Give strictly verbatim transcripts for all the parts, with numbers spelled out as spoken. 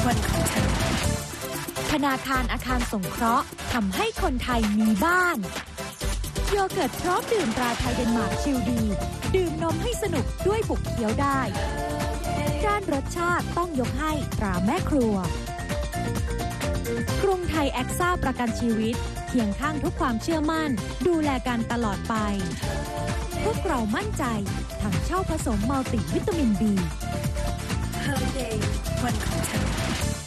วันของเธอธนาคารอาคารสงเคราะห์ทำให้คนไทยมีบ้านโยเกิร์ตพร้อมดื่มตราไทยเดนมาร์กชิลดีดื่มนมให้สนุกด้วยบุกเคี้ยวได้ด้านรสชาติต้องยกให้ตราแม่ครัวกรุงไทยแอคซ่าประกันชีวิตเคียงข้างทุกความเชื่อมั่นดูแลกันตลอดไปพวกเรามั่นใจถังเช่าผสมมัลติวิตามิน บี Holiday วันของเธอ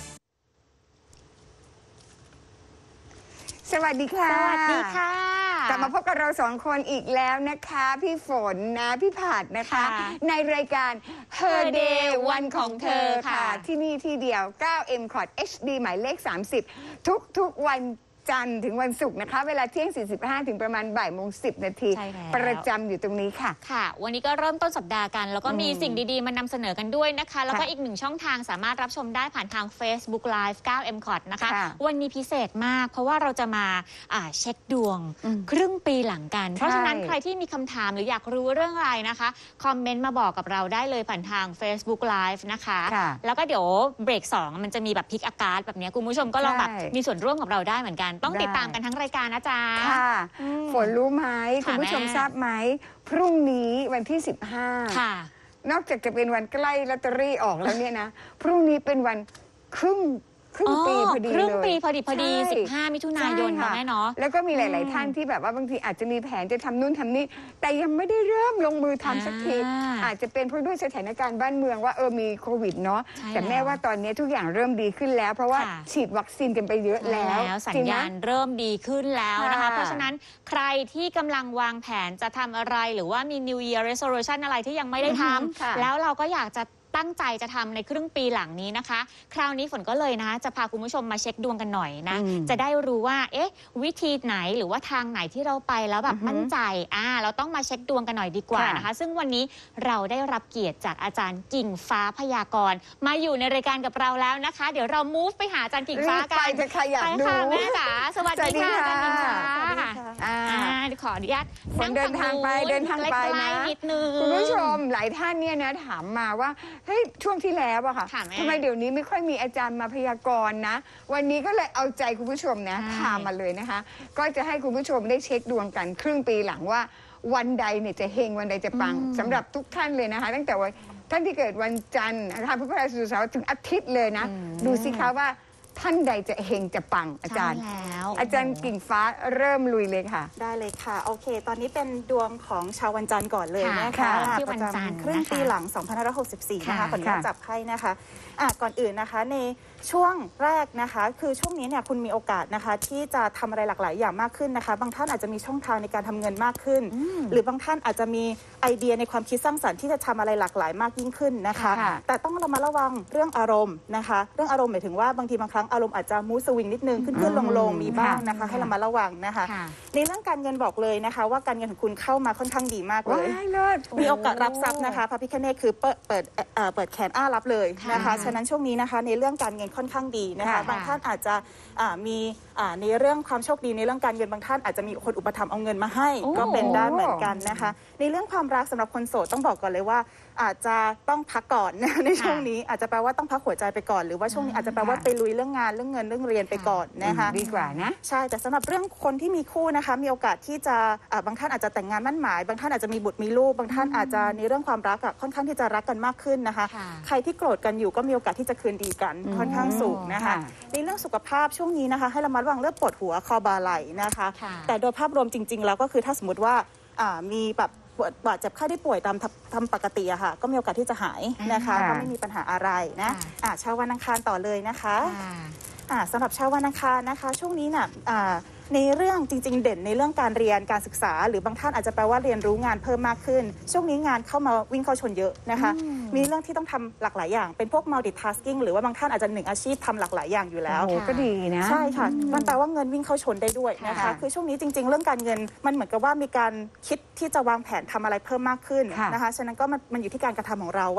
สวัสดีค่ะสวัสดีค่ะกลับมาพบกับเราสองคนอีกแล้วนะคะพี่ฝนนะพี่ผาดนะคะในรายการ Her Day วันของเธอค่ะที่นี่ที่เดียว เก้า เอ็ม คอร์ด เอช ดี หมายเลข สามสิบ ทุกทุกวันจันทร์ถึงวันศุกร์นะคะเวลาเที่ยง สี่สิบห้า ถึงประมาณบ่ายโมงสิบนาทีประจำอยู่ตรงนี้ค่ะค่ะวันนี้ก็เริ่มต้นสัปดาห์กันแล้วก็มีสิ่งดีๆมานำเสนอกันด้วยนะคะแล้วก็อีกหนึ่งช่องทางสามารถรับชมได้ผ่านทาง Facebook Live เก้า เอ็ม คอร์ด นะคะวันนี้พิเศษมากเพราะว่าเราจะมาเช็คดวงครึ่งปีหลังกันเพราะฉะนั้นใครที่มีคำถามหรืออยากรู้เรื่องอะไรนะคะคอมเมนต์มาบอกกับเราได้เลยผ่านทาง Facebook Live นะคะแล้วก็เดี๋ยวเบรกสองมันจะมีแบบพิกอากาศแบบนี้คุณผู้ชมก็ลองแบบมีส่วนร่วมกับเราได้เหมือนกันต้องติดตามกันทั้งรายการนะจ๊ะค่ะฝนรู้ไหมคุณผู้ชมทราบไหมพรุ่งนี้วันที่สิบห้าค่ะนอกจากจะเป็นวันใกล้ลอตเตอรี่ออกแล้วเนี่ยนะพรุ่งนี้เป็นวันครึ่งครึ่งปีพอดีเลยครึ่งปีพอดีพอดีสิบห้ามิถุนายนแม่เนาะแล้วก็มีหลายๆท่านที่แบบว่าบางทีอาจจะมีแผนจะทำนู่นทำนี่แต่ยังไม่ได้เริ่มลงมือทำสักทีอาจจะเป็นเพราะด้วยสถานการณ์บ้านเมืองว่าเออมีโควิดเนาะแต่แม่ว่าตอนนี้ทุกอย่างเริ่มดีขึ้นแล้วเพราะว่าฉีดวัคซีนกันไปเยอะแล้วสัญญาณเริ่มดีขึ้นแล้วนะคะเพราะฉะนั้นใครที่กำลังวางแผนจะทำอะไรหรือว่ามี New Year Resolution อะไรที่ยังไม่ได้ทำแล้วเราก็อยากจะตั้งใจจะทำในครึ่งปีหลังนี้นะคะคราวนี้ฝนก็เลยนะจะพาคุณผู้ชมมาเช็คดวงกันหน่อยนะจะได้รู้ว่าเอ๊ะวิธีไหนหรือว่าทางไหนที่เราไปแล้วแบบมั่นใจอ่าเราต้องมาเช็คดวงกันหน่อยดีกว่านะคะซึ่งวันนี้เราได้รับเกียรติจากอาจารย์กิ่งฟ้าพยากรณ์มาอยู่ในรายการกับเราแล้วนะคะเดี๋ยวเรา move ไปหาอาจารย์กิ่งฟ้ากันไปจะขยับดูค่ะแม่จ๋าสวัสดีค่ะอาจารย์กิ่งฟ้าอ่าขออนุญาตนั่งเดินทางไปเดินทางไปนะคุณผู้ชมหลายท่านเนี่ยนะถามมาว่าเฮ้ยช่วงที่แล้วอะค่ะทำไมเดี๋ยวนี้ไม่ค่อยมีอาจารย์มาพยากรณ์นะวันนี้ก็เลยเอาใจคุณผู้ชมนะพามาเลยนะคะก็จะให้คุณผู้ชมได้เช็คดวงกันครึ่งปีหลังว่าวันใดเนี่ยจะเฮงวันใดจะปังสำหรับทุกท่านเลยนะคะตั้งแต่วันท่านที่เกิดวันจันทร์นะคะพุธพฤหัสศุกร์เสาร์ถึงอาทิตย์เลยนะดูสิคะว่าท่านใดจะเฮงจะปังอาจารย์อาจารย์กิ่งฟ้าเริ่มลุยเลยค่ะได้เลยค่ะโอเคตอนนี้เป็นดวงของชาววันจันทร์ก่อนเลยนะคะที่วันจันทร์ครึ่งปีหลังสองพันห้าร้อยหกสิบสี่นะคะขออนุญาตจับไพ่นะคะอ่ะก่อนอื่นนะคะในช่วงแรกนะคะคือช่วงนี้เนี่ยคุณมีโอกาสนะคะที่จะทำอะไรหลากหลายอย่างมากขึ้นนะคะบางท่านอาจจะมีช่องทางในการทำเงินมากขึ้นหรือบางท่านอาจจะมีไอเดียในความคิดสร้างสรรค์ที่จะทำอะไรหลากหลายมากยิ่งขึ้นนะคะแต่ต้องระมัดระวังเรื่องอารมณ์นะคะเรื่องอารมณ์หมายถึงว่าบางทีบางครั้งอารมณ์อาจจะมูสวิงนิดนึงขึ้นขึ้นลงลงมีบ้างนะคะให้ระมัดระวังนะคะในเรื่องการเงินบอกเลยนะคะว่าการเงินของคุณเข้ามาค่อนข้างดีมากเลยมีโอกาสรับทรัพย์นะคะพระพิฆเนศคือเปิดเปิดเปิดแขนอ้ารับเลยนะคะฉะนั้นช่วงนี้นะคะในเรื่องการเงินค่อนข้างดีนะคะบางท่านอาจจะมีในเรื่องความโชคดีในเรื่องการเงินบางท่านอาจจะมีคนอุปถัมภ์เอาเงินมาให้ก็เป็นได้เหมือนกันนะคะในเรื่องความรักสำหรับคนโสดต้องบอกก่อนเลยว่าอาจจะต้องพักก่อนในช่วงนี้อาจจะแปลว่าต้องพักหัวใจไปก่อนหรือว่าช่วงนี้อาจจะแปลว่าไปลุยเรื่องงานเรื่องเงินเรื่องเรียนไปก่อนนะคะดีกว่านะใช่แต่สำหรับเรื่องคนที่มีคู่นะคะมีโอกาสที่จะบางท่านอาจจะแต่งงานมั่นหมายบางท่านอาจจะมีบุตรมีลูกบางท่านอาจจะในเรื่องความรักค่อนข้างที่จะรักกันมากขึ้นนะคะใครที่โกรธกันอยู่ก็มีโอกาสที่จะคืนดีกันค่อนข้างสูงนะคะในเรื่องสุขภาพช่วงนี้นะคะให้ระมัดระวังเรื่องปวดหัวคอบ่าไหล่นะคะแต่โดยภาพรวมจริงๆแล้วก็คือถ้าสมมติว่ามีแบบบาดเจ็บไข้ได้ป่วยตามทำปกติอะค่ะก็มีโอกาสที่จะหายนะคะก็ไม่มีปัญหาอะไรนะชาววันอังคารต่อเลยนะคะสำหรับชาววันอังคารนะคะช่วงนี้น่ะในเรื่องจริงๆเด่นในเรื่องการเรียนการศึกษาหรือบางท่านอาจจะแปลว่าเรียนรู้งานเพิ่มมากขึ้นช่วงนี้งานเข้ามาวิ่งเข้าชนเยอะนะคะมีเรื่องที่ต้องทำหลากหลายอย่างเป็นพวก multitasking หรือว่าบางท่านอาจจะหนึ่งอาชีพทำหลากหลายอย่างอยู่แล้วก็ดีนะใช่ค่ะมันแปลว่าเงินวิ่งเข้าชนได้ด้วยนะคะคือช่วงนี้จริงๆเรื่องการเงินมันเหมือนกับว่ามีการคิดที่จะวางแผนทำอะไรเพิ่มมากขึ้นนะคะฉะนั้นก็มันอยู่ที่การกระทำของเราว่า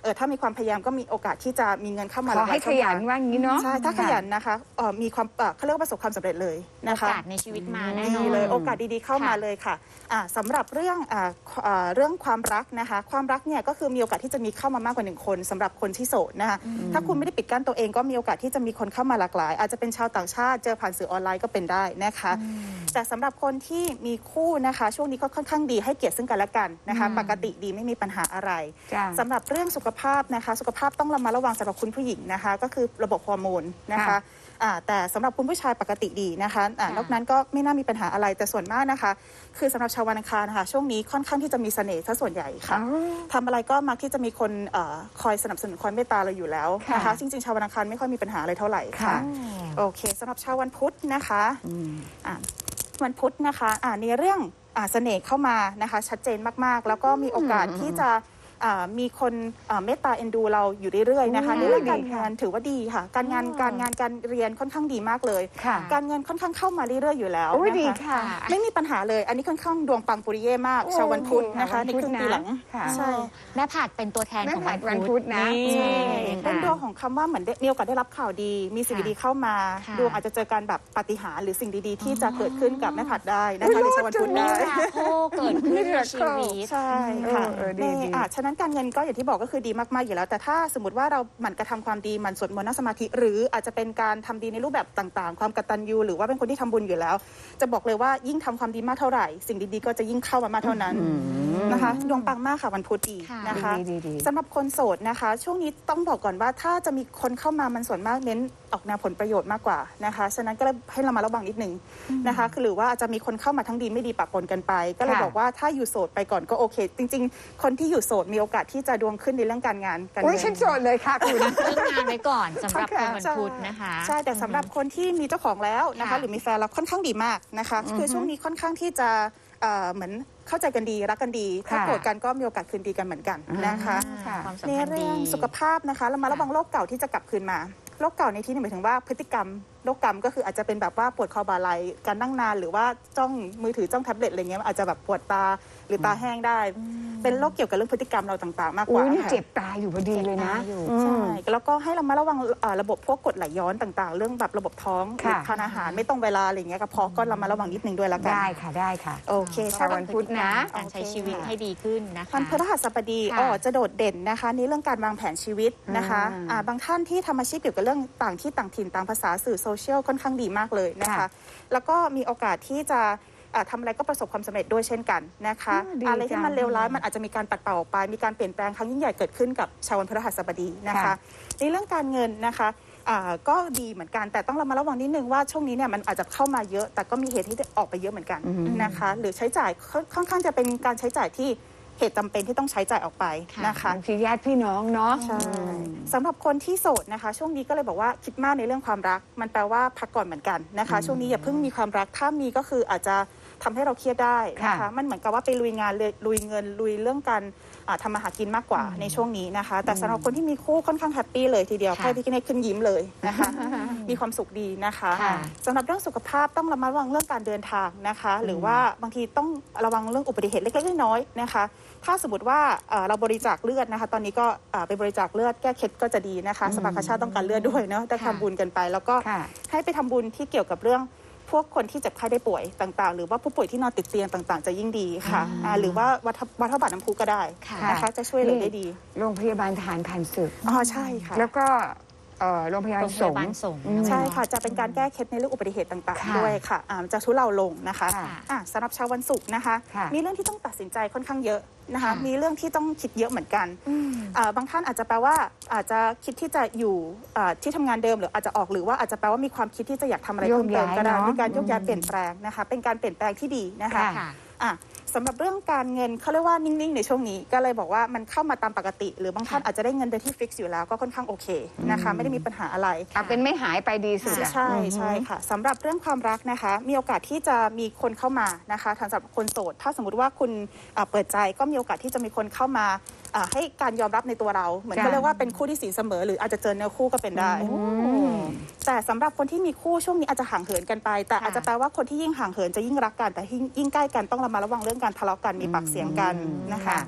เออถ้ามีความพยายามก็มีโอกาสที่จะมีเงินเข้ามาขอให้ขยันว่างี้เนาะใช่ถ้าขยันนะคะเออมีความเขาเรียกว่าประสบความสำเร็จเลยนะคะโอกาสในชีวิตมาแน่นอนเลยโอกาสดีๆเข้ามาเลยค่ะอ่าสำหรับเรื่องอ่าอ่าเรื่องความรักนะคะความรักเนี่ยก็คือมีโอกาสที่จะมีเข้ามามากกว่าหนึ่งคนสำหรับคนที่โสดนะคะถ้าคุณไม่ได้ปิดกั้นตัวเองก็มีโอกาสที่จะมีคนเข้ามาหลากหลายอาจจะเป็นชาวต่างชาติเจอผ่านสื่อออนไลน์ก็เป็นได้นะคะแต่สำหรับคนที่มีคู่นะคะช่วงนี้ก็ค่อนข้างดีให้เกียรติซึ่งกันและกันนะคะปกติดีไม่มีปัญหาอะไรสำหรับเรื่องสุขภาพนะคะสุขภาพต้องระมัดระวังสำหรับคุณผู้หญิงนะคะก็คือระบบฮอร์โมนนะคะแต่สำหรับคุณผู้ชายปกติดีนะคะนอกนั้นก็ไม่น่ามีปัญหาอะไรแต่ส่วนมากนะคะคือสำหรับชาววันอังคารนะคะช่วงนี้ค่อนข้างที่จะมีเสน่ห์ซะส่วนใหญ่ค่ะทำอะไรก็มักที่จะมีคนคอยสนับสนุนคอยเมตตาเราอยู่แล้วนะคะจริงๆชาววันอังคารไม่ค่อยมีปัญหาอะไรเท่าไหร่ค่ะโอเคสำหรับชาววันพุธนะคะวันพุธนะคะในเรื่องเสน่ห์เข้ามานะคะชัดเจนมากๆแล้วก็มีโอกาสที่จะมีคนเมตตาเอ็นดูเราอยู่เรื่อยๆนะคะในเรื่องการงานถือว่าดีค่ะการงานการงานการเรียนค่อนข้างดีมากเลยการเงินค่อนข้างเข้ามาเรื่อยๆอยู่แล้วนะคะไม่มีปัญหาเลยอันนี้ค่อนข้างดวงปังปุริเย่มากชาววันพุธนะคะในครึ่งปีหลังใช่แม่ผัดเป็นตัวแทนของวันพุธนะเป็นดวงของคำว่าเหมือนมีโอกาสได้รับข่าวดีมีสิ่งดีๆเข้ามาดวงอาจจะเจอการแบบปาฏิหาริย์หรือสิ่งดีๆที่จะเกิดขึ้นกับแม่ผัดได้นะคะในชาววันพุธได้เกิดขึ้นในชีวิตใช่ค่ะฉะนั้นการเงินก็อย่างที่บอกก็คือดีมากๆอยู่แล้วแต่ถ้าสมมติว่าเราหมั่นกระทำความดีหมั่นสวดมนต์นั่งสมาธิหรืออาจจะเป็นการทำดีในรูปแบบต่างๆความกตัญญูหรือว่าเป็นคนที่ทำบุญอยู่แล้วจะบอกเลยว่ายิ่งทำความดีมากเท่าไหร่สิ่งดีๆก็จะยิ่งเข้ามามากเท่านั้นนะคะดวงปังมากค่ะวันพุธดีนะคะสำหรับคนโสดนะคะช่วงนี้ต้องบอกก่อนว่าถ้าจะมีคนเข้ามามันส่วนมากเน้นออกแนวผลประโยชน์มากกว่านะคะฉะนั้นก็เลยให้เรามาระวังนิดนึงนะคะคือหรือว่าอาจจะมีคนเข้ามาทั้งดีไม่ดีปะปนกันไปก็เลยบอกว่าถ้าอยู่โสดไปก่อนก็โอเคจริงๆคนที่อยู่โสดมีโอกาสที่จะดวงขึ้นในเรื่องการงานการเงินโอ้ยฉันโสดเลยค่ะคุณเรื่องงานไว้ก่อนสำหรับคนวันพุธนะคะใช่แต่สำหรับคนที่มีเจ้าของแล้วนะคะหรือมีแฟนแล้วค่อนข้างดีมากนะคะคือช่วงนี้ค่อนข้างที่จะเหมือนเข้าใจกันดีรักกันดีถ้าโกรธกันก็มีโอกาสคืนดีกันเหมือนกันนะคะในเรื่องสุขภาพนะคะเรามาระวังโรคเก่าที่จะกลับคืนมาโรคเก่าในที่นี้หมายถึงว่าพฤติกรรมโรคกรรมก็คืออาจจะเป็นแบบว่าปวดคอบ่าไหล่การนั่งนานหรือว่าจ้องมือถือจ้องแท็บเล็ตอะไรเงี้ยอาจจะแบบปวดตาหรือตาแห้งได้เป็นโรคเกี่ยวกับเรื่องพฤติกรรมเราต่างๆมากกว่านี่เจ็บตาอยู่พอดีเลยนะใช่แล้วก็ให้เรามาระวังระบบพวกกรดไหลย้อนต่างๆเรื่องแบบระบบท้องทานอาหารไม่ต้องเวลาอะไรเงี้ยกระเพาะก็เรามาระวังนิดนึงด้วยละกันได้ค่ะได้ค่ะโอเคชาววันพุธนะการใช้ชีวิตให้ดีขึ้นนะคะวันพฤหัสบดีอ๋อจะโดดเด่นนะคะในเรื่องการวางแผนชีวิตนะคะบางท่านที่ทำอาชีพเกี่ยวกับเรื่องต่างที่ต่างถิ่นต่างภาษาสื่อโซเชียลค่อนข้างดีมากเลยนะคะแล้วก็มีโอกาสที่จะทำอะไรก็ประสบความสำเร็จด้วยเช่นกันนะคะอะไรที่มันเลวร้ายมันอาจจะมีการปัดเป่าออกไปมีการเปลี่ยนแปลงครั้งยิ่งใหญ่เกิดขึ้นกับชาววันพฤหัสบดีนะคะในเรื่องการเงินนะคะก็ดีเหมือนกันแต่ต้องระมัดระวังนิดนึงว่าช่วงนี้เนี่ยมันอาจจะเข้ามาเยอะแต่ก็มีเหตุที่ออกไปเยอะเหมือนกันนะคะหรือใช้จ่ายค่อนข้างจะเป็นการใช้จ่ายที่เหตุจำเป็นที่ต้องใช้จ่ายออกไปนะคะบางทีญาติพี่น้องเนาะใช่สำหรับคนที่โสดนะคะช่วงนี้ก็เลยบอกว่าคิดมากในเรื่องความรักมันแปลว่าพักก่อนเหมือนกันนะคะช่วงนี้อย่าเพิ่งมีความรักถ้ามีก็คืออาจจะทำให้เราเครียดได้นะคะมันเหมือนกับว่าไปลุยงานลุยเงินลุยเรื่องการทำมาหากินมากกว่าในช่วงนี้นะคะแต่สำหรับคนที่มีคู่ค่อนข้างแฮปปี้เลยทีเดียวค่อยพี่กินให้ขึ้นยิ้มเลยนะคะมีความสุขดีนะคะสำหรับเรื่องสุขภาพต้องระมัดระวังเรื่องการเดินทางนะคะหรือว่าบางทีต้องระวังเรื่องอุบัติเหตุเล็กๆน้อยๆนะคะถ้าสมมติว่าเราบริจาคเลือดนะคะตอนนี้ก็ไปบริจาคเลือดแก้เคล็ดก็จะดีนะคะสภากาชาติต้องการเลือดด้วยเนาะได้ทำบุญกันไปแล้วก็ให้ไปทำบุญที่เกี่ยวกับเรื่องพวกคนที่เจ็บไข้ได้ป่วยต่างๆหรือว่าผู้ป่วยที่นอนติดเตียงต่างๆจะยิ่งดีค่ะหรือว่าวัดพระบาทน้ำพุก็ได้นะคะจะช่วยเหลือได้ดีโรงพยาบาลทหารผ่านศึกอ๋อใช่ค่ะแล้วก็โรงพยาบาลสงฆ์ใช่ค่ะจะเป็นการแก้เคล็ดในเรื่องอุบัติเหตุต่างๆด้วยค่ะจะทุเลาลงนะคะสำหรับชาววันศุกร์นะคะมีเรื่องที่ต้องตัดสินใจค่อนข้างเยอะนะคะมีเรื่องที่ต้องคิดเยอะเหมือนกันบางท่านอาจจะแปลว่าอาจจะคิดที่จะอยู่ที่ทำงานเดิมหรืออาจจะออกหรือว่าอาจจะแปลว่ามีความคิดที่จะอยากทำอะไรเพิ่มเติมก็ได้มีการโยกย้ายเปลี่ยนแปลงนะคะเป็นการเปลี่ยนแปลงที่ดีนะคะสำหรับเรื่องการเงินเขาเรียกว่านิ่งๆในช่วงนี้ก็เลยบอกว่ามันเข้ามาตามปกติหรือบางท่านอาจจะได้เงินโดยที่ฟิกซ์อยู่แล้วก็ค่อนข้างโอเคนะคะไม่ได้มีปัญหาอะไรเอาเป็นไม่หายไปดีสุดใช่ใช่ค่ะสำหรับเรื่องความรักนะคะมีโอกาสที่จะมีคนเข้ามานะคะสำหรับคนโสดถ้าสมมติว่าคุณเปิดใจก็มีโอกาสที่จะมีคนเข้ามาให้การยอมรับในตัวเราเหมือนก็เรียกว่าเป็นคู่ที่สีเสมอหรืออาจจะเจอเนื้อคู่ก็เป็นได้แต่สำหรับคนที่มีคู่ช่วงนี้อาจจะห่างเหินกันไปแต่อาจจะแปลว่าคนที่ยิ่งห่างเหินจะยิ่งรักกันแต่ยิ่งใกล้กันต้องระมัดระวังเรื่องการทะเลาะกันมีปากเสียงกันนะคะ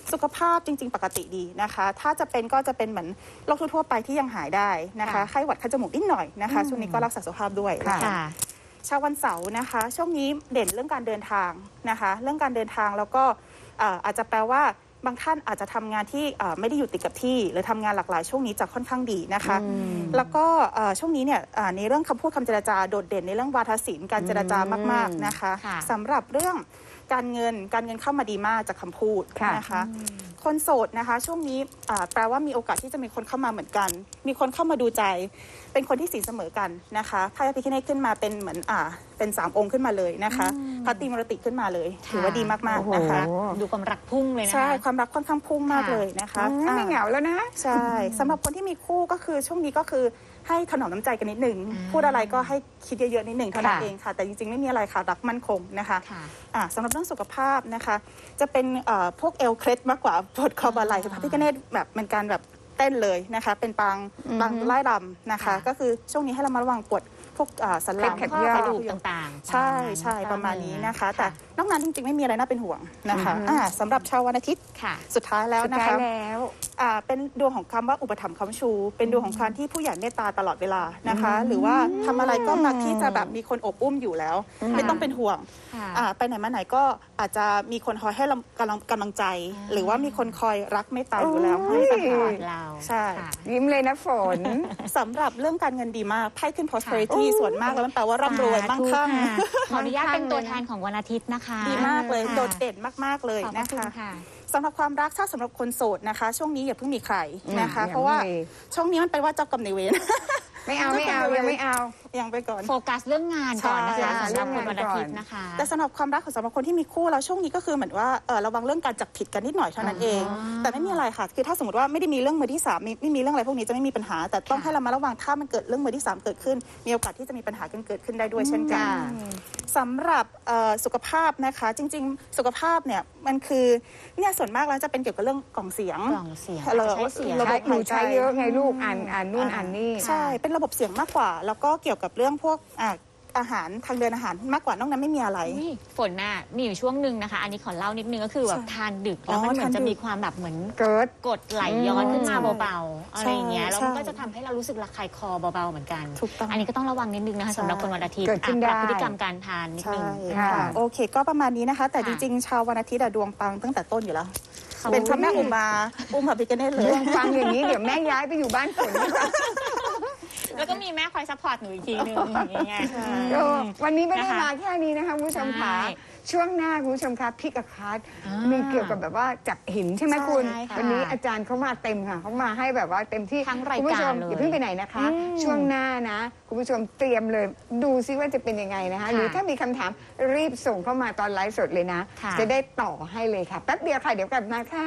สุขภาพจริงๆปกติดีนะคะถ้าจะเป็นก็จะเป็นเหมือนโรคทั่วๆไปที่ยังหายได้นะคะไข้หวัดคัดจมูกนิดหน่อยนะคะช่วงนี้ก็รักษาสุขภาพด้วยค่ะชาววันเสาร์นะคะช่วงนี้เด่นเรื่องการเดินทางนะคะเรื่องการเดินทางแล้วก็อาจจะแปลว่าบางท่านอาจจะทำงานที่ไม่ได้อยู่ติดกับที่หรือทำงานหลากหลายช่วงนี้จะค่อนข้างดีนะคะแล้วก็ช่วงนี้เนี่ยในเรื่องคำพูดคำเจรจาโดดเด่นในเรื่องวาทศิลป์การเจรจามากๆนะคะสำหรับเรื่องการเงินการเงินเข้ามาดีมากจากคำพูดนะคะคนโสดนะคะช่วงนี้แปลว่ามีโอกาสที่จะมีคนเข้ามาเหมือนกันมีคนเข้ามาดูใจเป็นคนที่สีเสมอกันนะคะไพ่พระพิฆเนศขึ้นมาเป็นเหมือนอ่าเป็นสามองค์ขึ้นมาเลยนะคะพระตรีมรติขึ้นมาเลยถือว่าดีมากๆนะคะดูความรักพุ่งเลยนะใช่ความรักค่อนข้างพุ่งมากเลยนะคะไม่เหงาแล้วนะใช่สำหรับคนที่มีคู่ก็คือช่วงนี้ก็คือให้ถนอมน้ำใจกันนิดหนึ่งพูดอะไรก็ให้คิดเยอะๆนิดหนึ่งเท่านั้นเองค่ะแต่จริงๆไม่มีอะไรค่ะรักมั่นคงนะคะสำหรับเรื่องสุขภาพนะคะจะเป็นพวกเอลเคล็ดมากกว่าปวดคอบ่าไหล่พระพิฆเนศแบบเป็นการแบบเต้นเลยนะคะเป็นปางปางไล่รำนะคะก็คือช่วงนี้ให้เรามาระวังปวดพวกสันหลังข้อกระดูกต่างๆใช่ใช่ประมาณนี้นะคะแต่นอกนั้นจริงๆไม่มีอะไรน่าเป็นห่วงนะคะสำหรับชาววันอาทิตย์สุดท้ายแล้วนะคะเป็นดวงของคำว่าอุปถัมภ์ค้ำชูเป็นดวงของการที่ผู้ใหญ่เมตตาตลอดเวลานะคะหรือว่าทำอะไรก็มักที่จะแบบมีคนอบอุ้มอยู่แล้วไม่ต้องเป็นห่วงไปไหนมาไหนก็อาจจะมีคนคอยให้กำลังกำลังใจหรือว่ามีคนคอยรักเมตตาอยู่แล้วให้ปัญหาเราใช่ยิ้มเลยนะฝนสำหรับเรื่องการเงินดีมากไพ่ขึ้น prosperity ส่วนมากแล้วมันแปลว่าร่ำรวยมั่งคั่งขออนุญาตเป็นตัวแทนของวันอาทิตย์นะคะดีมากเลยโดดเด่นมากๆเลยนะคะสำหรับความรักถ้าสำหรับคนโสดนะคะช่วงนี้อย่าเพิ่งมีใครนะคะเพราะว่าช่วงนี้มันเป็นว่าเจ้ากรรมนายเวรไม่เอาไม่เอายังไม่เอายังไปก่อนโฟกัสเรื่องงานก่อนนะคะสำหรับคนวันอาทิตย์นะคะแต่สำหรับความรักของสำหรับคนที่มีคู่แล้วช่วงนี้ก็คือเหมือนว่าระวังเรื่องการจับผิดกันนิดหน่อยเท่านั้นเองแต่ไม่มีอะไรค่ะคือถ้าสมมติว่าไม่ได้มีเรื่องมือที่สามไม่มีเรื่องอะไรพวกนี้จะไม่มีปัญหาแต่ต้องให้เรามาระวังถ้ามันเกิดเรื่องมือที่สามเกิดขึ้นมีโอกาสที่จะมีปัญหากันเกิดขึ้นได้ด้วยเช่นกันสำหรับสุขภาพนะคะจริงๆสุขภาพเนี่ยมันคือเนี่ยส่วนมากแล้วจะเป็นเกี่ยวกับเรื่องกล่องเสียงกล่องเสียงใช้เสียงระบบหายใจเยอะไงลูกอ่านอ่านนู่นอ่านนี่ใช่เป็นระบบเสียงมากกว่าแล้วก็เกี่ยวกับเรื่องพวกอาหารทางเดินอาหารมากกว่านอกนั้นไม่มีอะไรฝนน่ะมีอยู่ช่วงหนึ่งนะคะอันนี้ขอเล่านิดนึงก็คือแบบทานดึกแล้วมันเหมือนจะมีความแบบเหมือนเกิดกดไหลย้อนขึ้นมาเบาๆอะไรอย่างเงี้ยแล้วมันก็จะทำให้เรารู้สึกระคายคอเบาๆเหมือนกันอันนี้ก็ต้องระวังนิดนึงนะคะสำหรับคนวันอาทิตย์ปรับพฤติกรรมการทานนิดนึงโอเคก็ประมาณนี้นะคะแต่จริงๆชาววันอาทิตย์ดวงปังตั้งแต่ต้นอยู่แล้วเป็นพระแม่อุมาอุ้มพระพิฆเนศเลยดวงปังอย่างนี้เดี๋ยวแม่ย้ายไปอยู่บ้านฝนดีกว่าแล้วก็มีแม่คอยซัพพอร์ตหนูอีกทีนึงอย่างเงี้ยวันนี้ไม่ได้มาแค่นี้นะคะคุณผู้ชมค่ะช่วงหน้าคุณผู้ชมคะพิกอาคาร์ดมีเกี่ยวกับแบบว่าจับหินใช่ไหมคุณวันนี้อาจารย์เขามาเต็มค่ะเขามาให้แบบว่าเต็มที่ทั้งรายการเลยอย่าเพิ่งไปไหนนะคะช่วงหน้านะคุณผู้ชมเตรียมเลยดูซิว่าจะเป็นยังไงนะคะหรือถ้ามีคำถามรีบส่งเข้ามาตอนไลฟ์สดเลยนะจะได้ต่อให้เลยค่ะแป๊บเดียวค่ะเดี๋ยวกลับมาค่ะ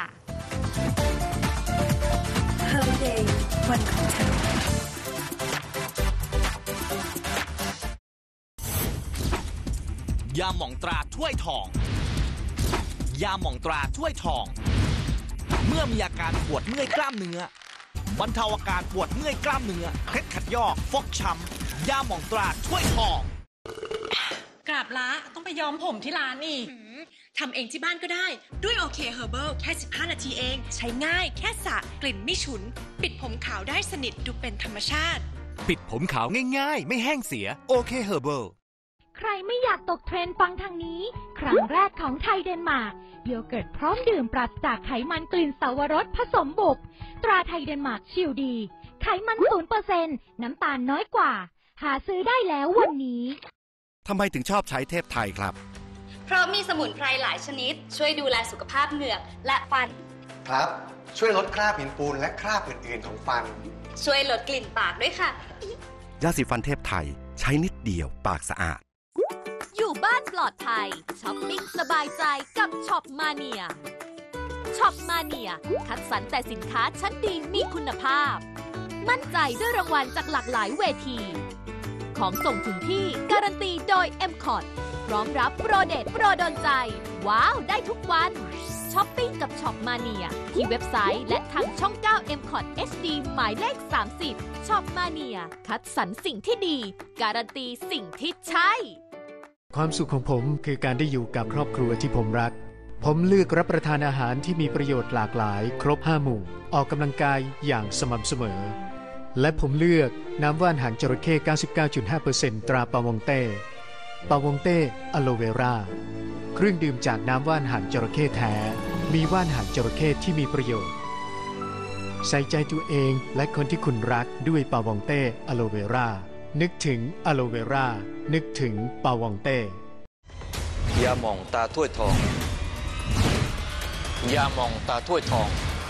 Holiday วันของเธอยาหม่องตราถ้วยทองยาหม่องตราถ้วยทองเมื่อมีอาการปวดเมื่อยกล้ามเนื้อบรรเทาอาการปวดเมื่อยกล้ามเนื้อเคล็ดขัดยอกฟกช้ำยาหม่องตราถ้วยทองกราบละต้องไปย้อมผมที่ร้านอีกทำเองที่บ้านก็ได้ด้วยโอเคเฮอร์เบิลแค่สิบห้านาทีเองใช้ง่ายแค่สระกลิ่นไม่ฉุนปิดผมขาวได้สนิทดูเป็นธรรมชาติปิดผมขาวง่ายๆไม่แห้งเสียโอเคเฮอร์เบิลใครไม่อยากตกเทรนด์ฟังทางนี้ครั้งแรกของไทยเดนมาร์กโยเกิร์ตพร้อมดื่มปราศจากไขมันกลิ่นสาวรสผสมบุบตราไทยเดนมาร์กชิลดีไขมัน ศูนย์เปอร์เซ็นต์ น้ำตาลน้อยกว่าหาซื้อได้แล้ววันนี้ทำไมถึงชอบใช้เทพไทยครับเพราะมีสมุนไพรหลายชนิดช่วยดูแลสุขภาพเหงือกและฟันครับช่วยลดคราบหินปูนและคราบอื่นๆของฟันช่วยลดกลิ่นปากด้วยค่ะยาสีฟันเทพไทยใช้นิดเดียวปากสะอาดอยู่บ้านปลอดภัยช้อปปิ้งสบายใจกับช็อปมาเนียช็อปมาเนียคัดสรรแต่สินค้าชั้นดีมีคุณภาพมั่นใจด้วยรางวัลจากหลากหลายเวทีของส่งถึงที่การันตีโดย เอ็ม คอร์ พร้อมรับโปรเด็ดโปรโดนใจว้าวได้ทุกวันช้อปปิ้งกับช็อปมาเนียที่เว็บไซต์และทางช่อง เก้า เอ็ม คอร์ เอช ดี หมายเลขสามสิบช็อปมาเนียคัดสรรสิ่งที่ดีการันตีสิ่งที่ใช่ความสุขของผมคือการได้อยู่กับครอบครัวที่ผมรักผมเลือกรับประทานอาหารที่มีประโยชน์หลากหลายครบห้าหมู่ออกกำลังกายอย่างสม่ำเสมอและผมเลือกน้ำว่านหางจระเข้ เก้าสิบเก้าจุดห้าเปอร์เซ็นต์ ตราปาวงเต้ปาวงเต้อะโลเวราเครื่องดื่มจากน้ำว่านหางจระเข้แท้มีว่านหางจระเข้ที่มีประโยชน์ใส่ใจตัวเองและคนที่คุณรักด้วยปาวงเต้อะโลเวรานึกถึงอะโลเวรานึกถึงปาวงเต้ยาหม่องตาถ้วยทองยาหม่องตาถ้วยทอง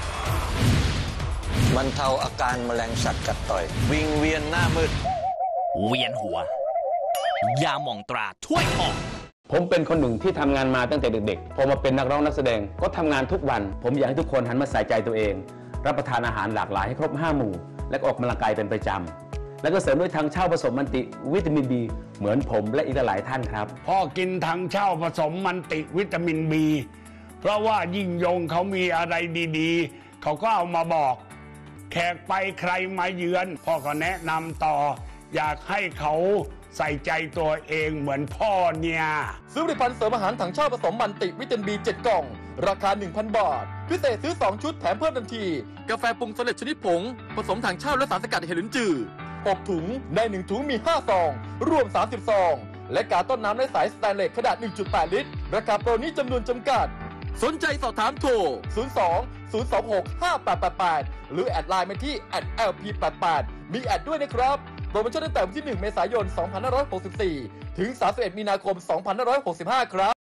บรรเทาอาการแมลงสัตว์กัดต่อยวิงเวียนหน้ามืดเวียนหัวยาหม่องตราถ้วยทองผมเป็นคนหนึ่งที่ทำงานมาตั้งแต่เด็กๆพอมาเป็นนักร้องนักแสดงก็ทำงานทุกวันผมอยากให้ทุกคนหันมาใส่ใจตัวเองรับประทานอาหารหลากหลายให้ครบห้าหมู่และออกกำลังกายเป็นประจำแล้วก็เสริมด้วยทางเช่าผสมมันติวิตามิน บี เหมือนผมและอีกหลายท่านครับพ่อกินทางเช่าผสมมันติวิตามิน บี เพราะว่ายิ่งยงเขามีอะไรดีๆเขาก็เอามาบอกแขกไปใครมาเยือนพ่อก็แนะนำต่ออยากให้เขาใส่ใจตัวเองเหมือนพ่อเนี่ยซื้อผลิตภัณฑ์เสริมอาหารถังเช่าผสมมันติวิตามิน บี เจ็ด กล่องราคา หนึ่งพัน บาทพิเศษซื้อสองชุดแถมเพิ่มทันทีกาแฟปรุงสำเร็จชนิดผงผสมถังเช่าและสารสกัดเห็ดลิ้นจือหกถุงในหนึ่งถุงมีห้าซองรวมสามสิบซองและการต้นน้ำในสายสแตนเลสขนาด หนึ่งจุดแปด ลิตรราคาโปรนี้จำนวนจำกัดสนใจสอบถามโทรศูนย์ สอง ศูนย์ สอง หก ห้า แปด แปด แปดหรือแอดไลน์มาที่ แอท แอล พี แปด แปด มีแอดด้วยนะครับโปรโมชั่นตั้งแต่วันที่หนึ่งเมษายนสองพันห้าร้อยหกสิบสี่ถึงสามสิบเอ็ดมีนาคมสองพันห้าร้อยหกสิบห้าครับ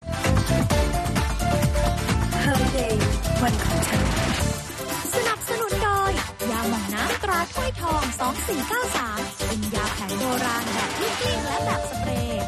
วันของฉันสนับสนุนโดยยาหม่องน้ำตราถ้วยทองสองสี่เก้าสามเป็นยาแผนโบราณแบบลูกกลิ้งและแบบสเปรย์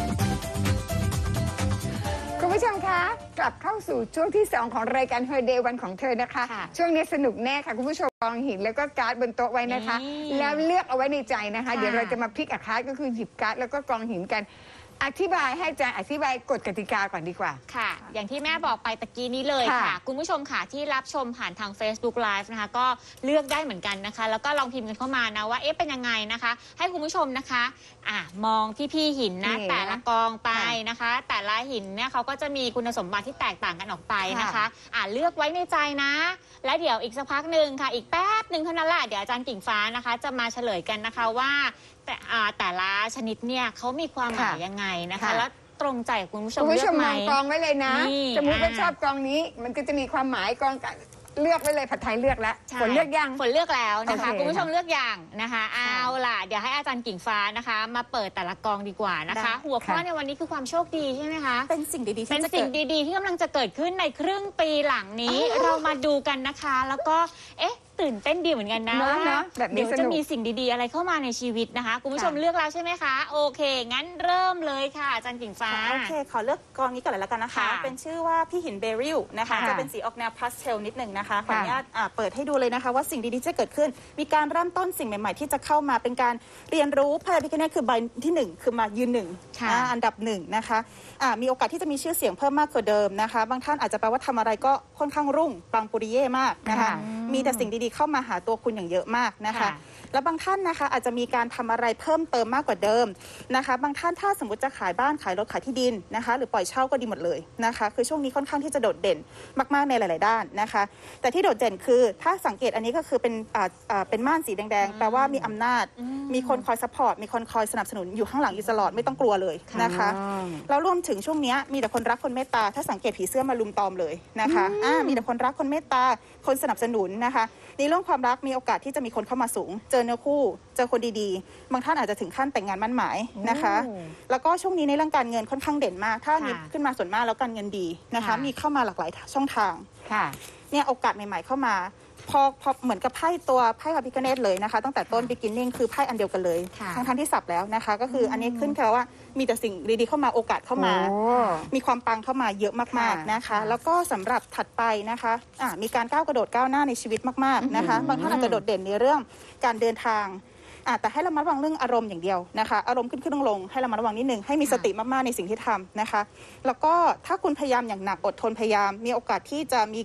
คุณผู้ชมคะกลับเข้าสู่ช่วงที่สองของรายการ Her Day วันของเธอนะคะช่วงนี้สนุกแน่ค่ะคุณผู้ชมกองหินแล้วก็การ์ดบนโต๊ะไว้นะคะแล้วเลือกเอาไว้ในใจนะคะเดี๋ยวเราจะมาพลิกอาคาก็คือหยิบการ์ดแล้วก็กองหินกันอธิบายให้อาจารย์อธิบายกฎกติกาก่อนดีกว่าค่ะอย่างที่แม่บอกไปตะกี้นี้เลยค่ะคุณผู้ชมค่ะที่รับชมผ่านทาง Facebook Live นะคะก็เลือกได้เหมือนกันนะคะแล้วก็ลองพิมพ์กันเข้ามานะว่าเอ๊ะเป็นยังไงนะคะให้คุณผู้ชมนะคะอ่ะมองพี่ๆหินนะแต่ละกองไปนะคะแต่ละหินเนี่ยเขาก็จะมีคุณสมบัติที่แตกต่างกันออกไปนะคะอ่ะเลือกไว้ในใจนะและเดี๋ยวอีกสักพักหนึ่งค่ะอีกแป๊บหนึ่งเท่านั้นแหละเดี๋ยวอาจารย์กิ่งฟ้านะคะจะมาเฉลยกันนะคะว่าแต่แต่ละชนิดเนี่ยเขามีความหมายยังไงนะคะแล้วตรงใจคุณผู้ชมคุณผู้ชมมองกองไว้เลยนะสมมติว่าชอบกองนี้มันก็จะมีความหมายกองเลือกไว้เลยผัดไทยเลือกแล้วฝนเลือกยังฝนเลือกแล้วนะคะคุณผู้ชมเลือกอย่างนะคะเอาล่ะเดี๋ยวให้อาจารย์กิ่งฟ้านะคะมาเปิดแต่ละกองดีกว่านะคะหัวข้อในวันนี้คือความโชคดีใช่ไหมคะเป็นสิ่งดีๆเป็นสิ่งดีๆที่กำลังจะเกิดขึ้นในครึ่งปีหลังนี้เรามาดูกันนะคะแล้วก็เอ๊ะตื่นเต้นดีเหมือนกันนะเดี๋ยวจะมีสิ่งดีๆอะไรเข้ามาในชีวิตนะคะคุณผู้ชมเลือกแล้วใช่ไหมคะโอเคงั้นเริ่มเลยค่ะอาจารย์กิ่งฟ้าโอเคขอเลือกกองนี้ก่อนเลยแล้วกันนะคะเป็นชื่อว่าพี่หินเบริลนะคะจะเป็นสีออกแนวพาสเทลนิดหนึ่งนะคะขออนุญาตเปิดให้ดูเลยนะคะว่าสิ่งดีๆจะเกิดขึ้นมีการเริ่มต้นสิ่งใหม่ๆที่จะเข้ามาเป็นการเรียนรู้พระพิฆเนศคือใบที่หนึ่งคือมายืนหนึ่งอันดับหนึ่งนะคะมีโอกาสที่จะมีชื่อเสียงเพิ่มมากกว่าเดิมนะคะบางท่านอาจจะแปลว่าทำอะไรก็ค่อนข้างรุ่งปังปุริเย่มากนะคะมีแต่สิ่งดีๆเข้ามาหาตัวคุณอย่างเยอะมากนะคะแล้วบางท่านนะคะอาจจะมีการทำอะไรเพิ่มเติมมากกว่าเดิมนะคะบางท่านถ้าสมมติจะขายบ้านขายรถขายที่ดินนะคะหรือปล่อยเช่าก็ดีหมดเลยนะคะคือช่วงนี้ค่อนข้างที่จะโดดเด่นมากๆในหลายๆด้านนะคะแต่ที่โดดเด่นคือถ้าสังเกตอันนี้ก็คือเป็นอ่าอ่าเป็นม่านสีแดงๆแปลว่ามีอำนาจมีคนคอยซัพพอร์ตมีคนคอยสนับสนุนอยู่ข้างหลังอยู่ตลอดไม่ต้องกลัวเลยนะคะแล้วรวมถึงช่วงนี้มีแต่คนรักคนเมตตาถ้าสังเกตผีเสื้อมาลุมตอมเลยนะคะอ่ามีแต่คนรักคนเมตตาคนสนับสนุนนะคะในเรื่องความรักมีโอกาสที่จะมีคนเข้ามาสูงเจอเนื้อคู่เจอคนดีๆบางท่านอาจจะถึงขั้นแต่งงานมั่นหมายนะคะแล้วก็ช่วงนี้ในเรื่องการเงินค่อนข้างเด่นมากถ้ามีขึ้นมาส่วนมากแล้วการเงินดีนะคะมีเข้ามาหลากหลายช่องทางเนี่ยโอกาสใหม่ๆเข้ามาพอพอเหมือนกับไพ่ตัวไพ่พระพิฆเนศเลยนะคะตั้งแต่ต้น beginning คือไพ่อันเดียวกันเลยทั้งทั้งที่สับแล้วนะคะก็คืออันนี้ขึ้นแค่ว่ามีแต่สิ่งดีๆเข้ามาโอกาสเข้ามามีความปังเข้ามาเยอะมากๆนะคะแล้วก็สำหรับถัดไปนะคะะมีการก้าวกระโดดก้าวหน้าในชีวิตมากๆนะคะบางท่านอาจจะโดดเด่นในเรื่องการเดินทางแต่ให้ระมัดระวังเรื่องอารมณ์อย่างเดียวนะคะอารมณ์ขึ้นขึ้นลงลงให้ระมัดระวังนิดนึงให้มีสติมากๆในสิ่งที่ทำนะคะแล้วก็ถ้าคุณพยายามอย่างหนักอดทนพยายามมีโอกาสที่จะมี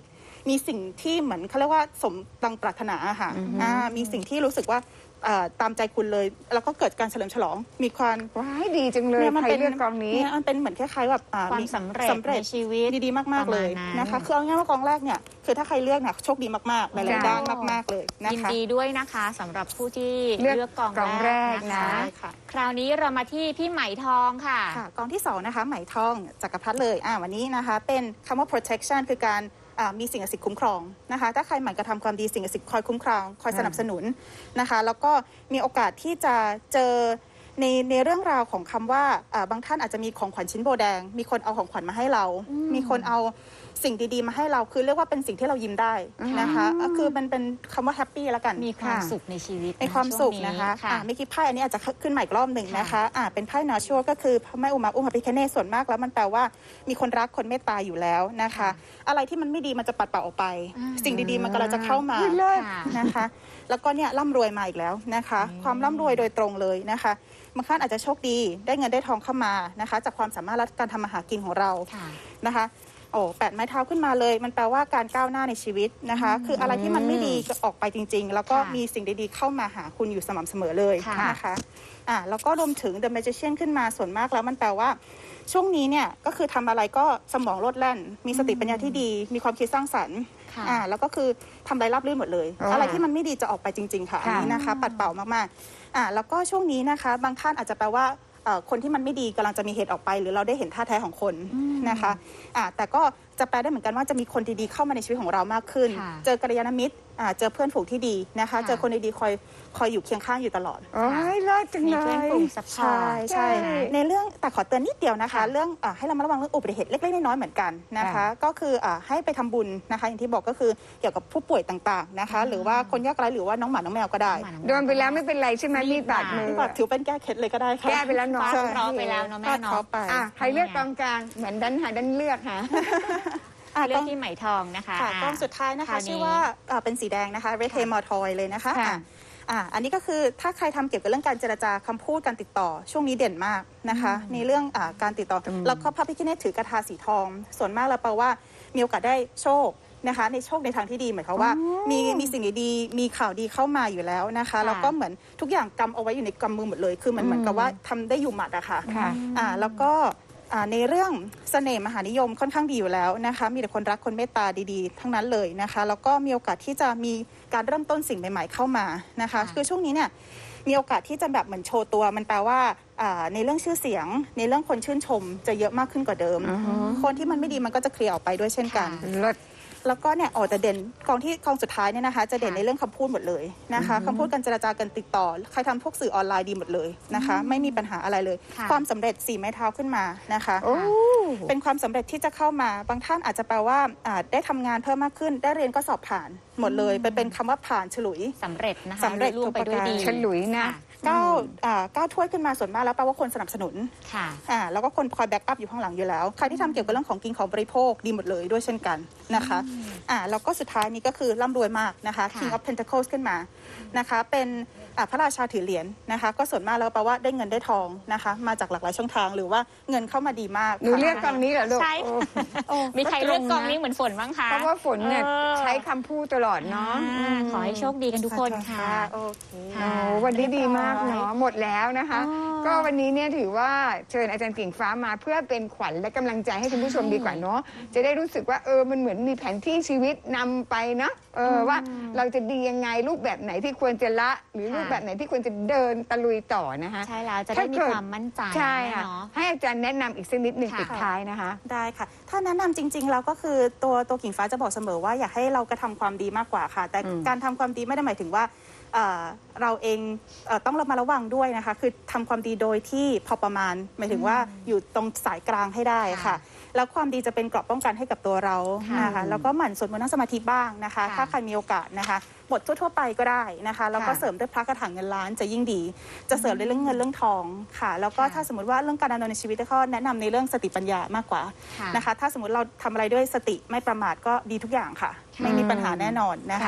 มีสิ่งที่เหมือนเขาเรียกว่าสมดังปรารถนาค่ะอ่ามีสิ่งที่รู้สึกว่าตามใจคุณเลยแล้วก็เกิดการเฉลิมฉลองมีความว้ายดีจังเลยใครเลือกกองนี้มันเป็นเหมือนคล้ายๆแบบความสำเร็จในชีวิตดีๆมากๆเลยนะคะคือเอาง่ายๆว่ากองแรกเนี่ยคือถ้าใครเลือกเนี่ยโชคดีมากๆหลายๆด้านมากๆเลยนะคะยินดีด้วยนะคะสำหรับผู้ที่เลือกกองแรกนะคะคราวนี้เรามาที่พี่ไหมทองค่ะกองที่สองนะคะไหมทองจักรพรรดิเลยอ่าวันนี้นะคะเป็นคำว่า protection คือการมีสิ่งศักดิ์สิทธิ์คุ้มครองนะคะถ้าใครหมั่นกระทำความดีสิ่งศักดิ์สิทธิ์คอยคุ้มครองคอยสนับสนุนนะคะแล้วก็มีโอกาสที่จะเจอในในเรื่องราวของคำว่าบางท่านอาจจะมีของขวัญชิ้นโบแดงมีคนเอาของขวัญมาให้เรามีคนเอาสิ่งดีๆมาให้เราคือเรียกว่าเป็นสิ่งที่เรายิ้มได้นะคะคือมันเป็นคำว่าแฮปปี้แล้วกันมีความสุขในชีวิตในความสุขนะคะไม่คิดไพ่อันนี้อาจจะขึ้นใหม่อีกรอบหนึ่งนะคะอ่าเป็นไพ่นาชัวก็คือพระแม่อุมาอุ้มพระพิฆเนศส่วนมากแล้วมันแปลว่ามีคนรักคนเมตตาอยู่แล้วนะคะอะไรที่มันไม่ดีมันจะปัดเป่าออกไปสิ่งดีๆมันกำลังจะเข้ามานะคะแล้วก็เนี่ยร่ำรวยมาอีกแล้วนะคะความร่ำรวยโดยตรงเลยนะคะบางท่านอาจจะโชคดีได้เงินได้ทองเข้ามานะคะจากความสามารถและการทำมาหากินของเรานะคะโอ้แปดไม้เท้าขึ้นมาเลยมันแปลว่าการก้าวหน้าในชีวิตนะคะคืออะไรที่มันไม่ดีก็ออกไปจริงๆแล้วก็มีสิ่งดีๆเข้ามาหาคุณอยู่สม่ำเสมอเลยนะคะอ่าแล้วก็รวมถึง The Magician ขึ้นมาส่วนมากแล้วมันแปลว่าช่วงนี้เนี่ยก็คือทำอะไรก็สมองโลดแล่นมีสติปัญญาที่ดีมีความคิดสร้างสรรค์อ่าแล้วก็คือทำอะไรราบรื่นหมดเลยอะไรที่มันไม่ดีจะออกไปจริงๆค่ะอันนี้นะคะปัดเป่ามากๆอ่าแล้วก็ช่วงนี้นะคะบางท่านอาจจะแปลว่าคนที่มันไม่ดีกำลังจะมีเหตุออกไปหรือเราได้เห็นท่าแท้ของคนนะคะอ่าแต่ก็จะแปลได้เหมือนกันว่าจะมีคนดีๆเข้ามาในชีวิตของเรามากขึ้นเจอกัลยาณมิตรเจอเพื่อนฝูงที่ดีนะคะเจอคนดีๆคอยคอยอยู่เคียงข้างอยู่ตลอดโอ้ยเลิศจังเลยมีเพื่อนฝูงซัพพอร์ตใช่ในเรื่องแต่ขอเตือนนิดเดียวนะคะเรื่องให้เรามาระวังเรื่องอุบัติเหตุเล็กๆน้อยๆเหมือนกันนะคะก็คือให้ไปทำบุญนะคะอย่างที่บอกก็คือเกี่ยวกับผู้ป่วยต่างๆนะคะหรือว่าคนยากไร้หรือว่าน้องหมาน้องแมวก็ได้โดนไปแล้วไม่เป็นไรใช่ไหมมีบาดมือถือเป็นแก้เคล็ดเลยก็ได้ค่ะแก้ไปแล้วเนาะรอไปแล้วเนาะแม่เนาะใครเลือกกองกลางเหมือนดันหาดันเลือกค่ะเลือกที่ไหมทองนะคะกองสุดท้ายนะคะชื่อว่าเป็นสีแดงนะคะ Red Tail Mortoy เลยนะคะอ่าอันนี้ก็คือถ้าใครทำเกี่ยวกับเรื่องการเจรจาคำพูดการติดต่อช่วงนี้เด่นมากนะคะในเรื่องอ่าการติดต่อแล้วก็พระพิฆเนศถือกระทาสีทองส่วนมากแล้วแปลว่ามีโอกาสได้โชคนะคะในโชคในทางที่ดีหมายความว่ามีมีสิ่งดีๆมีข่าวดีเข้ามาอยู่แล้วนะคะแล้วก็เหมือนทุกอย่างกำเอาไว้อยู่ในกำมือหมดเลยคือเหมือนเหมือนกับว่าทำได้อยู่หมัดอะค่ะอ่าแล้วก็ในเรื่องเสน่ห์มหานิยมค่อนข้างดีอยู่แล้วนะคะมีแต่คนรักคนเมตตาดีๆทั้งนั้นเลยนะคะแล้วก็มีโอกาสที่จะมีการเริ่มต้นสิ่งใหม่ๆเข้ามานะคะคือช่วงนี้เนี่ยมีโอกาสที่จะแบบเหมือนโชว์ตัวมันแปลว่าในเรื่องชื่อเสียงในเรื่องคนชื่นชมจะเยอะมากขึ้นกว่าเดิมคนที่มันไม่ดีมันก็จะเคลียร์ออกไปด้วยเช่นกันแล้วก็เนี่ยอ๋อแต่เด่นกองที่กองสุดท้ายเนี่ยนะคะจะเด่นในเรื่องคำพูดหมดเลยนะคะคำพูดการเจรจาการติดต่อใครทำพวกสื่อออนไลน์ดีหมดเลยนะคะไม่มีปัญหาอะไรเลยความสำเร็จสี่ไม้เท้าขึ้นมานะคะเป็นความสำเร็จที่จะเข้ามาบางท่านอาจจะแปลว่าได้ทำงานเพิ่มมากขึ้นได้เรียนก็สอบผ่านหมดเลยเป็นเป็นคำว่าผ่านฉลุยสำเร็จนะคะสำเร็จล่วงไปด้วยดีฉลุยนะเก้าเก้าถ้วยขึ้นมาส่วนมากแล้วแปลว่าคนสนับสนุนค่ะอ่าแล้วก็คนคอยแบ็กอัพอยู่ข้างหลังอยู่แล้วใครที่ทำเกี่ยวกับเรื่องของกินของบริโภคดีหมดเลยด้วยเช่นกันนะคะอ่าแล้วก็สุดท้ายนี้ก็คือร่ำรวยมากนะคะ King of Pentacles ขึ้นมานะคะเป็นพระราชาถือเหรียญนะคะก็ส่วนมากแล้วแปลว่าได้เงินได้ทองนะคะมาจากหลากหลายช่องทางหรือว่าเงินเข้ามาดีมากหนูเลือกกองนี้เหรอลูกใช่มีใครเลือกกองนี้เหมือนฝนบ้างคะเพราะว่าฝนเนี่ยใช้คำพูดตลอดเนาะขอให้โชคดีกันทุกคนค่ะโอเควันนี้ดีมากเนาะหมดแล้วนะคะก็วันนี้เนี่ยถือว่าเชิญอาจารย์กิ่งฟ้ามาเพื่อเป็นขวัญและกำลังใจให้คุณผู้ชมดีกว่าเนาะจะได้รู้สึกว่าเออมันเหมือนมีแผนที่ชีวิตนำไปนะเออว่าเราจะดียังไงรูปแบบไหนที่ควรจะละหรือรูปแบบไหนที่ควรจะเดินตะลุยต่อนะคะใช่แล้วจะได้มีความมั่นใจใช่ค่ะให้อาจารย์แนะนำอีกสักนิดหนึ่งปิดท้ายนะคะได้ค่ะถ้าแนะนำจริงๆเราก็คือตัวตัวกิ่งฟ้าจะบอกเสมอว่าอยากให้เรากระทำความดีมากกว่าค่ะแต่การทำความดีไม่ได้หมายถึงว่าเราเองต้องระมัดระวังด้วยนะคะคือทำความดีโดยที่พอประมาณหมายถึงว่าอยู่ตรงสายกลางให้ได้ค่ะแล้วความดีจะเป็นเกราะป้องกันให้กับตัวเรานะคะแล้วก็หมั่นสวดมนต์นั่งสมาธิบ้างนะคะถ้าใครมีโอกาสนะคะบททั่วๆไปก็ได้นะคะแล้วก็เสริมด้วยพระกระถางเงินล้านจะยิ่งดีจะเสริมในเรื่องเงินเรื่องทองค่ะแล้วก็ถ้าสมมติว่าเรื่องการดำเนินชีวิตก็แนะนำในเรื่องสติปัญญามากกว่านะคะถ้าสมมติเราทำอะไรด้วยสติไม่ประมาทก็ดีทุกอย่างค่ะไม่มีปัญหาแน่นอนนะคะ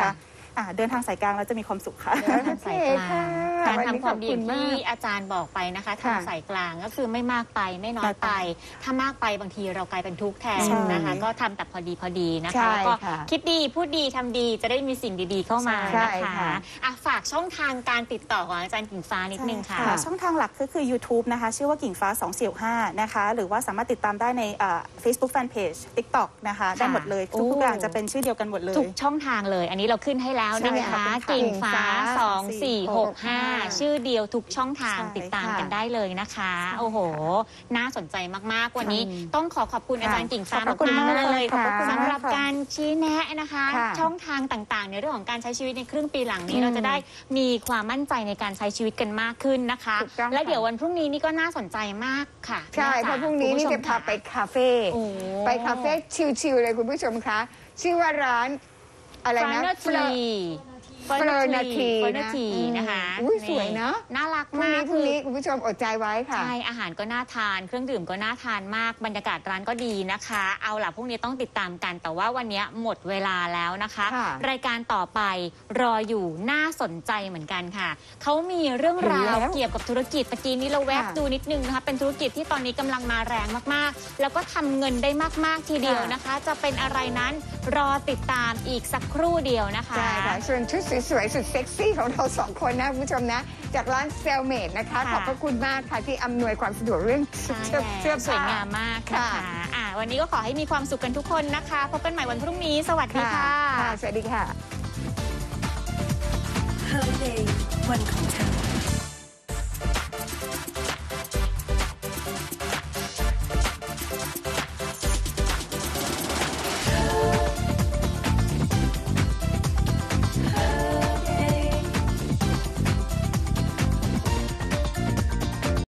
อ่าเดินทางสายกลางเราจะมีความสุขค่ะเดินทางสายกลางการทำความดีที่อาจารย์บอกไปนะคะทางสายกลางก็คือไม่มากไปไม่น้อยไปถ้ามากไปบางทีเรากลายเป็นทุกข์แทนนะคะก็ทำแต่พอดีพอดีนะคะก็คิดดีพูดดีทำดีจะได้มีสิ่งดีๆเข้ามานะคะอ่ะฝากช่องทางการติดต่อของอาจารย์กิ่งฟ้านิดนึงค่ะช่องทางหลักก็คือ YouTube นะคะชื่อว่ากิ่งฟ้าสองสี่ห้านะคะหรือว่าสามารถติดตามได้ใน Facebook Fanpage TikTok นะคะได้หมดเลยทุกอย่างจะเป็นชื่อเดียวกันหมดเลยทุกช่องทางเลยอันนี้เราขึ้นให้แล้วนะคะกิ่งฟ้าสองสี่หกห้าชื่อเดียวทุกช่องทางติดตามกันได้เลยนะคะโอ้โหน่าสนใจมากๆวันนี้ต้องขอขอบคุณอาจารย์กิ่งฟ้ามากๆเลยสำหรับการชี้แนะนะคะช่องทางต่างๆในเรื่องของการใช้ชีวิตในครึ่งปีหลังนี้เราจะได้มีความมั่นใจในการใช้ชีวิตกันมากขึ้นนะคะและเดี๋ยววันพรุ่งนี้นี่ก็น่าสนใจมากค่ะใช่เพราะพรุ่งนี้นี่จะพาไปคาเฟ่ไปคาเฟ่ชิลๆเลยคุณผู้ชมคะชื่อว่าร้านอะไรนะเฟลเฟอร์นาทีเฟอร์นาทีนะคะอุ้ยสวยนะน่ารักมากพรุ่งนี้คุณผู้ชมอดใจไว้ค่ะใช่อาหารก็น่าทานเครื่องดื่มก็น่าทานมากบรรยากาศร้านก็ดีนะคะเอาล่ะพรุ่งนี้ต้องติดตามกันแต่ว่าวันนี้หมดเวลาแล้วนะคะรายการต่อไปรออยู่น่าสนใจเหมือนกันค่ะเขามีเรื่องราวเกี่ยวกับธุรกิจตะกี้นี้เราแวบดูนิดนึงนะคะเป็นธุรกิจที่ตอนนี้กำลังมาแรงมากๆแล้วก็ทำเงินได้มากๆทีเดียวนะคะจะเป็นอะไรนั้นรอติดตามอีกสักครู่เดียวนะคะใช่ค่ะส่วนชุดสวยๆสุดเซ็กซี่ของเราสองคนนะคุณผู้ชมนะจากร้านเซลเมดนะคะขอบพระคุณมากค่ะที่อำนวยความสะดวกเรื่องเสื้อสวยงามมากค่ะอ่าวันนี้ก็ขอให้มีความสุขกันทุกคนนะคะพบกันใหม่วันพรุ่งนี้สวัสดีค่ะสวัสดีค่ะ Holiday วันของเธอ